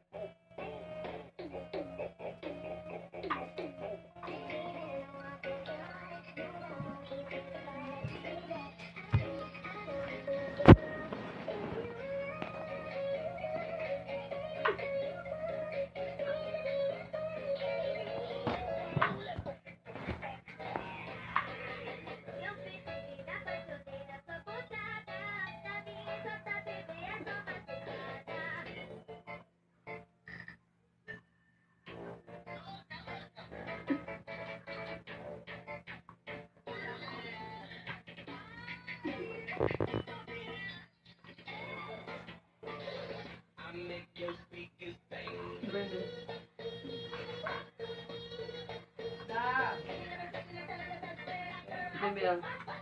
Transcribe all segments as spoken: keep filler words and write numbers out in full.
Bilang.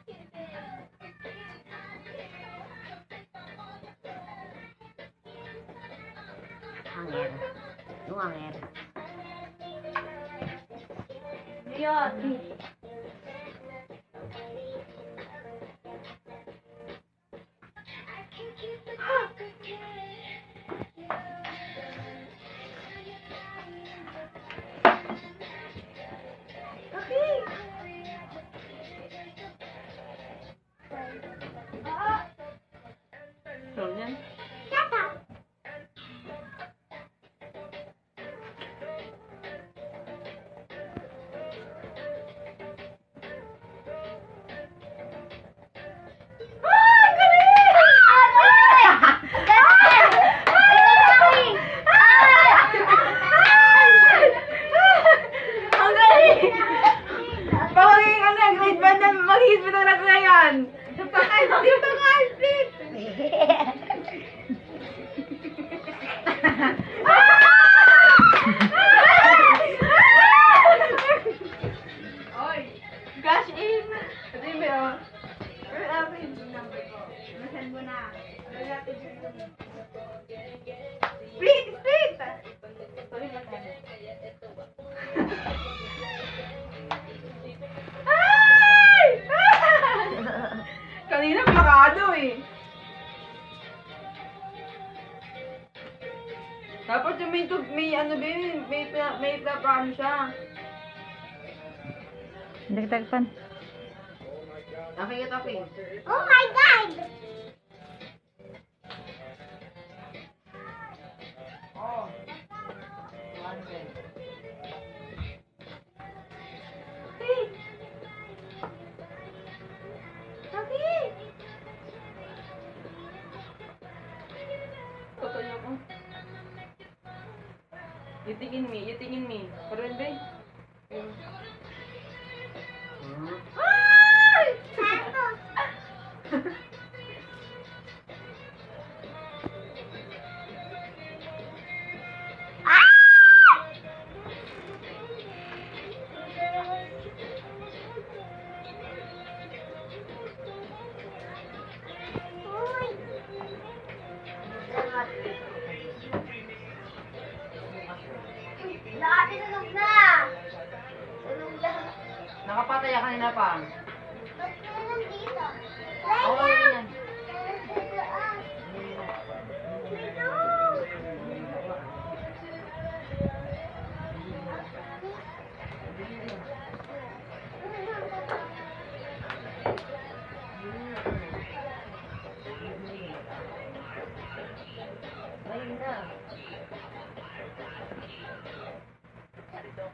Hanger. Yung hanger. Yun. Ano yan? Pagiging ano, grade one na mag-hit mo talaga ngayon. Yung pang-ice, yung pang-ice. Oy, cash in. Kasi may oh. Pero natin yung number ko. Nasend mo na. Pero natin yung split, split. Sorry na tayo. Ay! Kanina plakado eh. Tapos yung may, tub- may ano ba yun, may, pla- may plakano siya. Dagdagpan. Okay, ito, okay. Oh my God! Oh. One day. Hey! Hey! Tutuloy ako. You tingin me, you tingin me. Pero hindi. Ay! Lahat sunog na! Sunog na. Nakapatay ka kanina pa. Ba't ka nandito? Ako lang yan. Ayun na.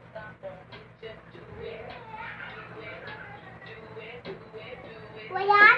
Wala!